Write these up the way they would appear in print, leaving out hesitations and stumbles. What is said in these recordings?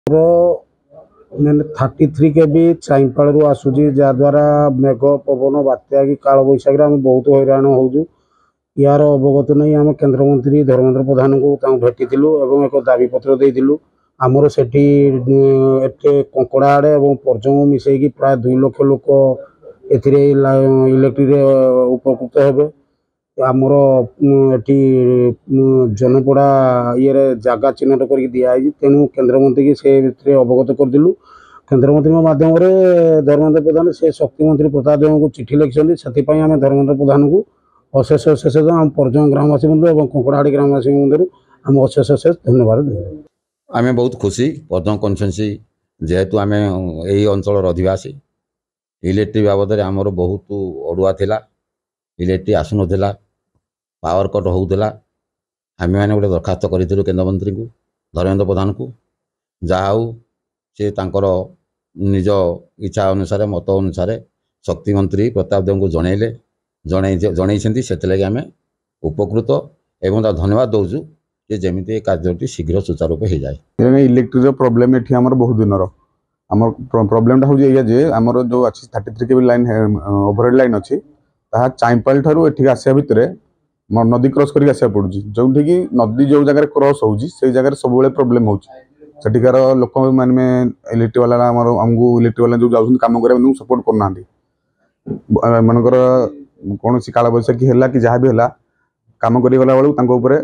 मैंने 33 के भी चाईपाड़ आसूची जहाद्वारा मेघ पवन बात्या कि काल बैशाखी आम बहुत हैरान हो यार अवगत नहीं आम केन्द्रमंत्री धर्मेन्द्र प्रधान को भेटी एक दाबी पत्र देलु आमर से कंकड़ा आड़े और पर्जंग मिसेक प्राय 2 लाख लोक इलेक्ट्रिक उपकृत हेबे आमर एटी जनपड़ा ये जगह चिन्हट कर दिखाई तेणु केन्द्रमंत्री की से भितर अवगत करदेलु केन्द्रमंत्री माध्यम धर्मेन्द्र प्रधान से शक्तिमंत्री प्रताप देव को चिठी लिखिं से आम धर्मेन्द्र प्रधान को अशेष अशेष आम पर्जंग ग्रामवासी बंधु और कंकड़ाहाड़ी ग्रामवासी बंधु आम अशेष अशेष धन्यवाद देव। आम बहुत खुशी पर्जंग कन्स्टिट्यूएंसी जेहेतु आम यही अंचल अधिवासी इलेक्ट्रिक बाबद आमर बहुत अड़ुआ थिला इलेक्ट्रिक आसुन पावर कट होता आम मैंने गोटे दरखास्त करूँ केन्द्रमंत्री को धर्मेन्द्र प्रधान को जहाँ से तांकर निज इच्छा अनुसार मत अनुसार शक्तिमंत्री प्रताप देव को जनइले जनई से आम उपकृत एवं धन्यवाद दौचु कि जमी कार्य शीघ्र सुचारूप हो जाए। इलेक्ट्रिक प्रोब्लेम ये बहुत दिन आम प्रोब्लेम हूँ जे आमर जो अच्छी 33 के लाइन ओभरहेड लाइन अच्छी चाईपाल ठारू एठिक आसा भितर नदी क्रॉस करके आसा पड़ू जो नदी जो जगह क्रॉस हो जगह सब प्रोब्लेम होटिकार लोक मैंने इलेक्ट्रिक वाला आमको इलेक्ट्रिक वाला जो जाऊँ कम कर सपोर्ट करना मनकर कौन काल बैशाखी है कि जहाँ भी है कम करगला बेलू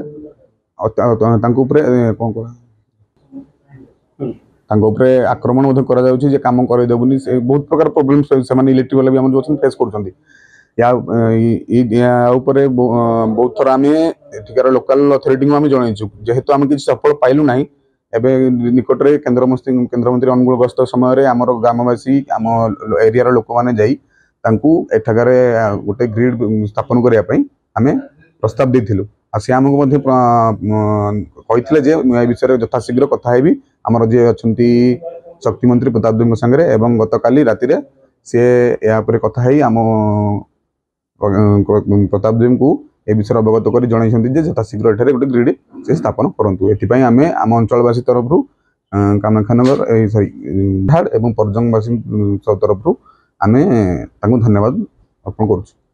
आक्रमण कर कम करदेबुनि बहुत प्रकार प्रोब्लेम से इलेक्ट्रिक वाला भी आम जो फेस कर बहुत थर आम एठिकार लोकाल अथॉरिटी को जनइचु जेहेतु आम किसी सफल पाइलु ना एवं निकट में केन्द्रमंत्री अनुकूल गस्त समय आम ग्रामवासी आम एरिया लोक मैंने एठाकार गोटे ग्रिड स्थापन करने आम प्रस्ताव देलु सी आमको कही विषय यथाशीघ्र कथा आमर जी अच्छा शक्तिमंत्री प्रताप देव सांगे एवं गत काली राति सी यापर कथा आम प्रताप देव को ए विषय अवगत कर जनई यथाशीघ्र एठारे गोटे ग्रिड से स्थापन करूँ एपाई आम आम अंचलवासी तरफ कामाख्यानगर सॉरी पर्जंगवासी तरफ आम धन्यवाद अर्पण करुँ।